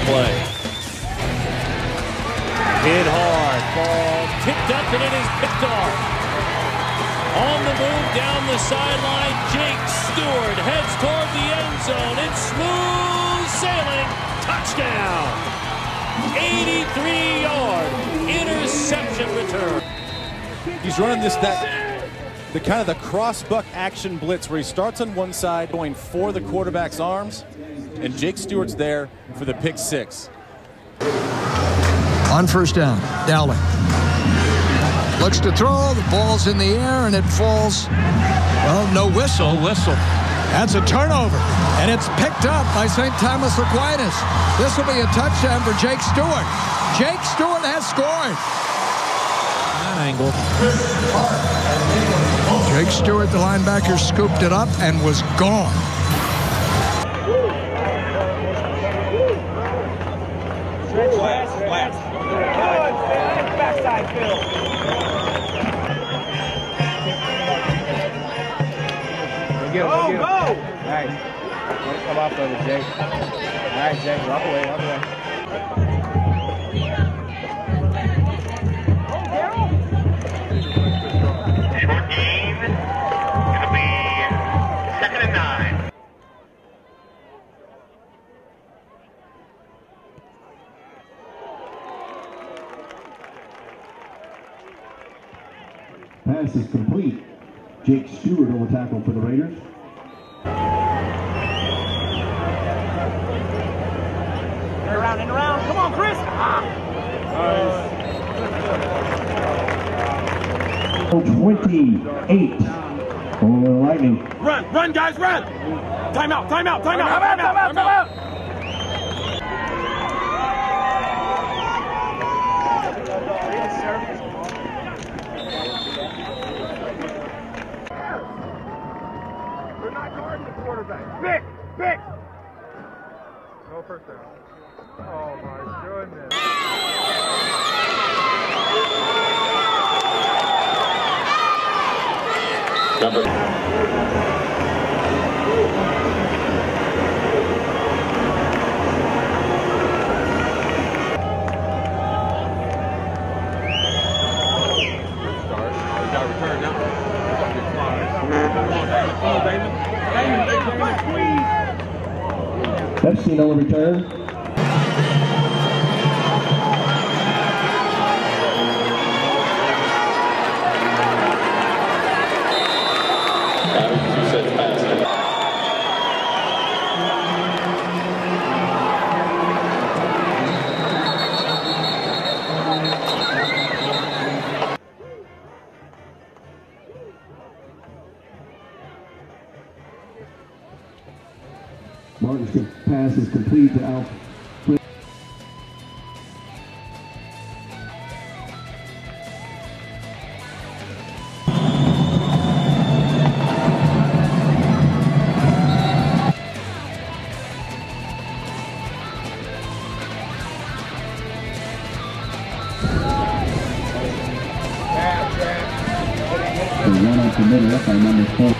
play. Hit hard, ball tipped up, and it is picked off. On the move down the sideline, Jake Stewart heads toward the end zone. It's smooth sailing, touchdown. 83-yard interception return. He's running the kind of the cross-buck action blitz where he starts on one side going for the quarterback's arms, and Jake Stewart's there for the pick six. On first down, Dowling looks to throw, the ball's in the air and it falls. Well, no whistle. No whistle. That's a turnover, and it's picked up by St. Thomas Aquinas. This will be a touchdown for Jake Stewart. Jake Stewart has scored. Angle. Jake Stewart, the linebacker, scooped it up and was gone. Backside field. Go, go! Nice. Come off of it, Jake. All right, Jake, walk away, walk away. Short game. It'll be 2nd and 9. Pass is complete. Jake Stewart on the tackle for the Raiders. And around. Come on, Chris. Nice. 28 for the Lightning. Run, guys, run! Timeout, timeout, timeout, timeout, timeout! They're not guarding the quarterback. Pick! No first down. Oh my goodness. Epstein on the return. Martin's pass is complete to Alfred. The run up the middle by number 4.